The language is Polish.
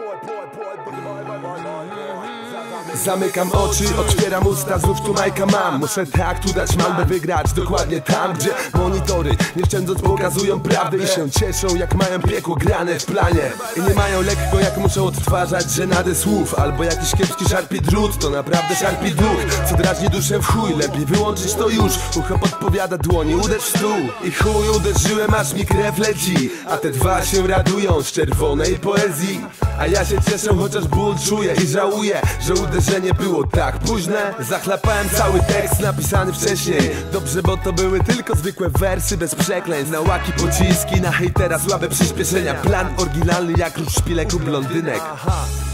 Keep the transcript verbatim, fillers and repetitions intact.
Zamykam oczy, otwieram usta, znów tu majka mam. Muszę tak tu dać mam, by wygrać dokładnie tam, gdzie monitory nie szczędząc pokazują prawdę i się cieszą jak mają piekło grane w planie. I nie mają lekko jak muszą odtwarzać żenadę słów, albo jakiś kiepski szarpi drut, to naprawdę szarpi duch, co drażni duszę w chuj. Lepiej wyłączyć to już, ucho podpowiada dłoni, uderz w stół. I chuj uderzyłem aż mi krew leci, a te dwa się radują z czerwonej poezji. A ja się cieszę, chociaż ból czuję i żałuję, że uderzenie było tak późne. Zachlapałem cały tekst napisany wcześniej. Dobrze, bo to były tylko zwykłe wersy bez przekleństw. Na łaki pociski, na hejtera słabe przyspieszenia. Plan oryginalny jak róż szpilek u blondynek.